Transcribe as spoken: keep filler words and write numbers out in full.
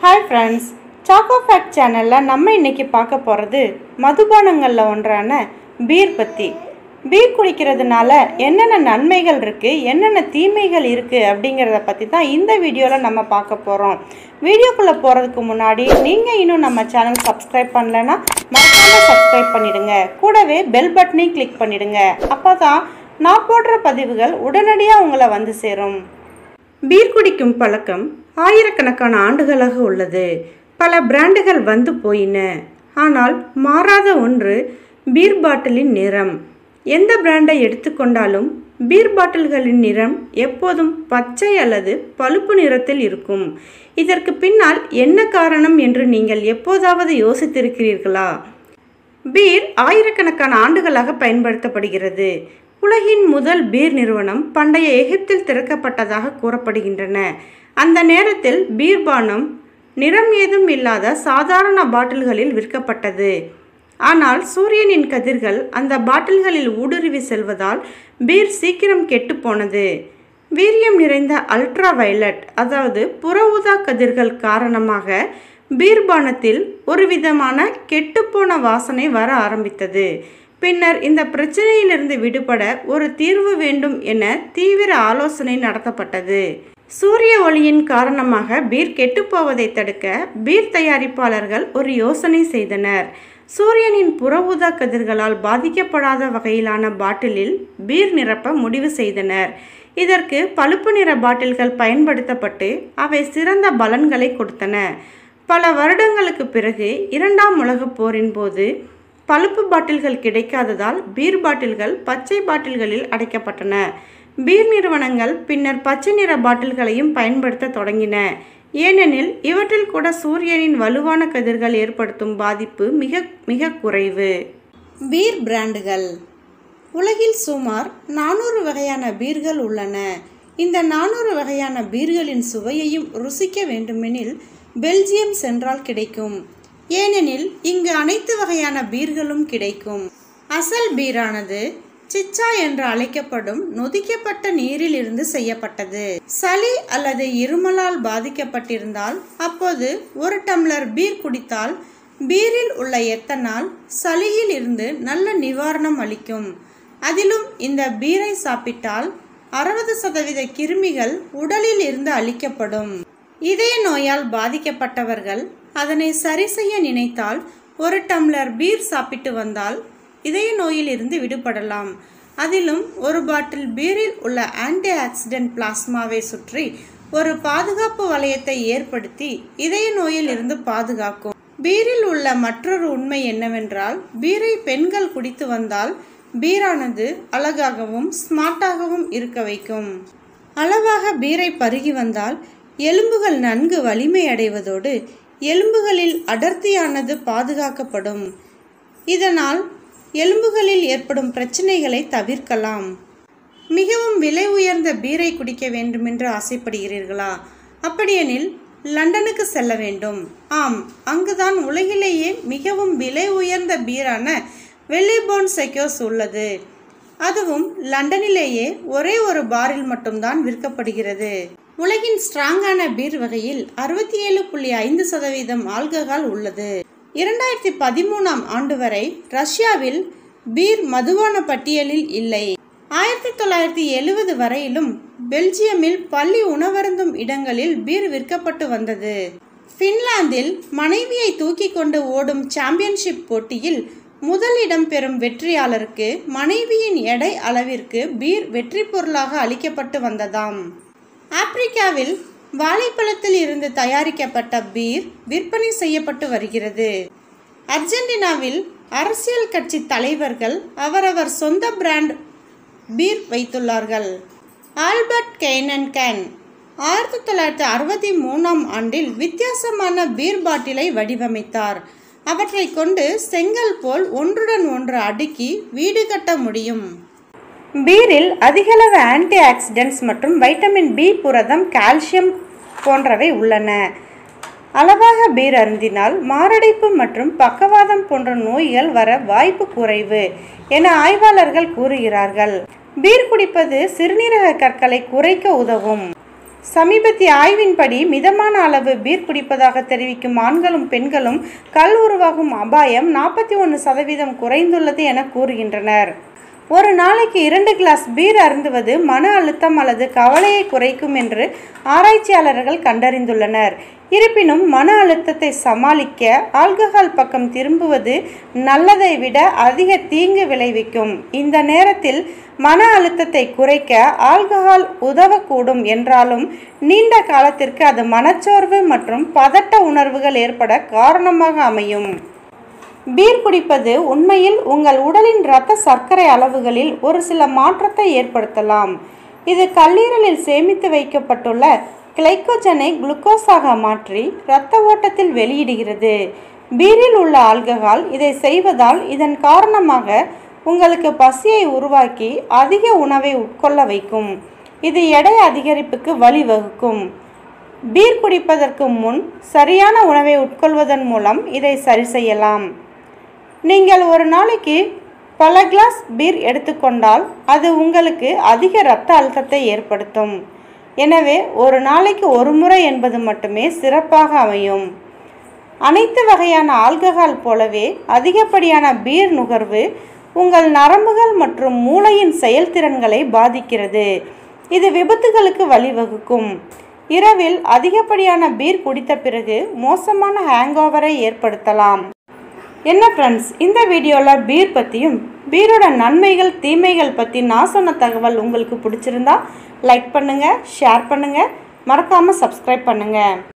Hi friends, choco fact channel la நம்ம இன்னைக்கு பார்க்க போறது மதுபானங்கள்ல ஒன்றான பீர் பத்தி. பீர் குடிக்கிறதுனால என்னென்ன நன்மைகள் இருக்கு, என்னென்ன தீமைகள் இருக்கு அப்படிங்கறத பத்தி தான் இந்த வீடியோல நம்ம பார்க்க போறோம். வீடியோக்குள்ள போறதுக்கு முன்னாடி நீங்க இன்னும் நம்ம சேனல் சப்ஸ்கிரைப் பண்ணலனா மறக்காம சப்ஸ்கிரைப் பண்ணிடுங்க. கூடவே பெல் பட்டனை கிளிக் பண்ணிடுங்க. அப்பதான் நான் போடுற பதிவுகள் உடனடியா உங்களை வந்து சேரும். பீர் குடிக்கும் பழக்கம் ஆயிரக்கணக்கான ஆண்டுகளாக உள்ளது. பல பிராண்டுகள் வந்து போயின. ஆனால் மாறாத ஒன்று பீர் பாட்டிலின் நிறம். எந்த பிராண்டை எடுத்துக்கொண்டாலும் பீர் பாட்டில்களின் நிறம் எப்போதும் பச்சை அல்லது பழுப்பு நிறத்தில் இருக்கும். இதற்கு பின்னால் என்ன காரணம் என்று நீங்கள் எப்போதாவது யோசித்திருக்கிறீர்களா? பீர் ஆயிரக்கணக்கான ஆண்டுகளாக பயன்படுத்தப்படுகிறது. உலகின் முதல் பீர் நிறுவனம் பண்டைய எகிப்தில் திறக்கப்பட்டதாக கூறப்படுகின்றன. அந்த நேரத்தில் பீர் பானம் நிறம் ஏதும் இல்லாத சாதாரண பாட்டில்களில் விற்கப்பட்டது. ஆனால் சூரியனின் கதிர்கள் அந்த பாட்டில்களில் ஊடுருவி செல்வதால் பீர் சீக்கிரம் கெட்டு போனது. வீரியம் நிறைந்த அல்ட்ரா வயலட் அதாவது புற ஊதா கதிர்கள் காரணமாக பீர் பானத்தில் ஒரு விதமான கெட்டுப்போன வாசனை வர ஆரம்பித்தது. பின்னர் இந்த பிரச்சனையிலிருந்து விடுபட ஒரு தீர்வு வேண்டும் என தீவிர ஆலோசனை நடத்தப்பட்டது. சூரிய ஒளியின் காரணமாக பீர் கெட்டுப்போவதை தடுக்க பீர் தயாரிப்பாளர்கள் ஒரு யோசனை செய்தனர். சூரியனின் புற ஊதா கதிர்களால் பாதிக்கப்படாத வகையிலான பாட்டிலில் பீர் நிரப்ப முடிவு செய்தனர். இதற்கு பழுப்பு நிற பாட்டில்கள் பயன்படுத்தப்பட்டு அவை சிறந்த பலன்களை கொடுத்தன. பல வருடங்களுக்கு பிறகு இரண்டாம் உலகப் போரின் போது பழுப்பு பாட்டில்கள் கிடைக்காததால் பீர் பாட்டில்கள் பச்சை பாட்டில்களில் அடைக்கப்பட்டன. பீர் நிறுவனங்கள் பின்னர் பச்சை நிற பாட்டில்களையும் பயன்படுத்த தொடங்கின. ஏனெனில் இவற்றில் கூட சூரியனின் வலுவான கதிர்கள் ஏற்படுத்தும் பாதிப்பு மிக மிக குறைவு. பீர் பிராண்டுகள். உலகில் சுமார் நானூறு வகையான பீர்கள் உள்ளன. இந்த நானூறு வகையான பீர்களின் சுவையையும் ருசிக்க வேண்டுமெனில் பெல்ஜியம் சென்றால் கிடைக்கும். ஏனெனில் இங்கு அனைத்து வகையான பீர்களும் கிடைக்கும். அசல் பீரானது சிச்சா என்று அழைக்கப்படும் நொதிக்கப்பட்ட நீரில் இருந்து செய்யப்பட்டது. சளி அல்லது இருமலால் பாதிக்கப்பட்டிருந்தால் அப்போது ஒரு டம்ளர் பீர் குடித்தால் பீரில் உள்ள எத்தனால் சளியில் இருந்து நல்ல நிவாரணம் அளிக்கும். அதிலும் இந்த பீரை சாப்பிட்டால் அறுபது சதவீத கிருமிகள் உடலில் இருந்து அழிக்கப்படும். இதய நோயால் பாதிக்கப்பட்டவர்கள் அதனை சரி செய்ய நினைத்தால் ஒரு டம்ளர் பீர் சாப்பிட்டு வந்தால் இதய நோயில் இருந்து விடுபடலாம். அதிலும் ஒரு பாட்டில் பீரில் உள்ள ஆன்டி ஆக்சிடென்ட் பிளாஸ்மாவை சுற்றி ஒரு பாதுகாப்பு வளையத்தை ஏற்படுத்தி இதய நோயில் இருந்து பாதுகாக்கும். பீரில் உள்ள மற்றொரு உண்மை என்னவென்றால் பீரை பெண்கள் குடித்து வந்தால் பீரானது அழகாகவும் ஸ்மார்ட்டாகவும் இருக்க வைக்கும். அளவாக பீரை பருகி வந்தால் எலும்புகள் நன்கு வலிமை அடைவதோடு எலும்புகளில் அடர்த்தியானது பாதுகாக்கப்படும். இதனால் எலும்புகளில் ஏற்படும் பிரச்சனைகளை தவிர்க்கலாம். மிகவும் விலை உயர்ந்த பீரை குடிக்க வேண்டுமென்று ஆசைப்படுகிறீர்களா? அப்படியெனில் லண்டனுக்கு செல்ல வேண்டும். ஆம், அங்குதான் உலகிலேயே மிகவும் விலை உயர்ந்த பீரான வெல்லிபோர்ன் செக்யோஸ் உள்ளது. அதுவும் லண்டனிலேயே ஒரே ஒரு பாரில் மட்டும்தான் விற்கப்படுகிறது. உலகின் ஸ்ட்ராங்கான பீர் வகையில் அறுபத்தி ஏழு புள்ளி ஐந்து சதவீதம் ஆல்கஹால் உள்ளது. இரண்டாயிரத்தி பதிமூணாம் ஆண்டு வரை ரஷ்யாவில் பீர் மதுபான பட்டியலில் இல்லை. ஆயிரத்தி தொள்ளாயிரத்தி எழுபது வரையிலும் பெல்ஜியமில் பள்ளி உணவருந்தும் இடங்களில் பீர் விற்கப்பட்டு வந்தது. பின்லாந்தில் மனைவியை தூக்கி கொண்டு ஓடும் சாம்பியன்ஷிப் போட்டியில் முதல் இடம் பெறும் வெற்றியாளருக்கு மனைவியின் எடை அளவிற்கு பீர் வெற்றி பொருளாக அளிக்கப்பட்டு வந்ததாம். ஆப்பிரிக்காவில் வாழைப்பழத்தில் இருந்து தயாரிக்கப்பட்ட பீர் விற்பனை செய்யப்பட்டு வருகிறது. அர்ஜென்டினாவில் அரசியல் கட்சி தலைவர்கள் அவரவர் சொந்த பிராண்ட் பீர் வைத்துள்ளார்கள். ஆல்பர்ட் கெய்னன்கேன் ஆயிரத்தி தொள்ளாயிரத்தி அறுபத்தி மூணாம் ஆண்டில் வித்தியாசமான பீர் பாட்டிலை வடிவமைத்தார். அவற்றை கொண்டு செங்கல் போல் ஒன்றுடன் ஒன்று அடுக்கி வீடு கட்ட முடியும். பீரில் அதிகளவு ஆன்டி ஆக்சிடென்ட்ஸ் மற்றும் வைட்டமின் பி, புரதம், கால்சியம் போன்றவை உள்ளன. அளவாக பீர் அருந்தினால் மாரடைப்பு மற்றும் பக்கவாதம் போன்ற நோய்கள் வர வாய்ப்பு குறைவு என ஆய்வாளர்கள் கூறுகிறார்கள். பீர் குடிப்பது சிறுநீரக கற்களை குறைக்க உதவும். சமீபத்திய ஆய்வின்படி மிதமான அளவு பீர் குடிப்பதாக தெரிவிக்கும் ஆண்களும் பெண்களும் கல் உருவாகும் அபாயம் நாற்பத்தி ஒன்று சதவீதம் குறைந்துள்ளது என கூறுகின்றனர். ஒரு நாளைக்கு இரண்டு கிளாஸ் பீர் அருந்துவது மன அழுத்தம் அல்லது கவலையை குறைக்கும் என்று ஆராய்ச்சியாளர்கள் கண்டறிந்துள்ளனர். இருப்பினும் மன அழுத்தத்தை சமாளிக்க ஆல்கஹால் பக்கம் திரும்புவது நல்லதை விட அதிக தீங்கு விளைவிக்கும். இந்த நேரத்தில் மன அழுத்தத்தை குறைக்க ஆல்கஹால் உதவக்கூடும் என்றாலும் நீண்ட காலத்திற்கு அது மனச்சோர்வு மற்றும் பதட்ட உணர்வுகள் ஏற்பட காரணமாக அமையும். பீர் குடிப்பது உண்மையில் உங்கள் உடலின் இரத்த சர்க்கரை அளவுகளில் ஒரு சில மாற்றத்தை ஏற்படுத்தலாம். இது கல்லீரலில் சேமித்து வைக்கப்பட்டுள்ள கிளைக்கோஜனை குளுக்கோஸாக மாற்றி இரத்த ஓட்டத்தில் வெளியிடுகிறது. பீரில் உள்ள ஆல்கஹால் இதை செய்வதால் இதன் காரணமாக உங்களுக்கு பசியை உருவாக்கி அதிக உணவை உட்கொள்ள வைக்கும். இது எடை அதிகரிப்புக்கு வழிவகுக்கும். பீர் குடிப்பதற்கு முன் சரியான உணவை உட்கொள்வதன் மூலம் இதை சரி செய்யலாம். நீங்கள் ஒரு நாளைக்கு பல கிளாஸ் பீர் எடுத்துக்கொண்டால் அது உங்களுக்கு அதிக இரத்த அழுத்தத்தை ஏற்படுத்தும். எனவே ஒரு நாளைக்கு ஒரு முறை என்பது மட்டுமே சிறப்பாக அமையும். அனைத்து வகையான ஆல்கஹால் போலவே அதிகப்படியான பீர் நுகர்வு உங்கள் நரம்புகள் மற்றும் மூளையின் செயல்திறன்களை பாதிக்கிறது. இது விபத்துகளுக்கு வழிவகுக்கும். இரவில் அதிகப்படியான பீர் குடித்த பிறகு மோசமான ஹேங்கோவரை ஏற்படுத்தலாம். என்ன ஃப்ரெண்ட்ஸ், இந்த வீடியோவில் பீர் பற்றியும் பீரோட நன்மைகள் தீமைகள் பற்றி நான் சொன்ன தகவல் உங்களுக்கு பிடிச்சிருந்தா லைக் பண்ணுங்கள், ஷேர் பண்ணுங்கள், மறக்காமல் சப்ஸ்கிரைப் பண்ணுங்கள்.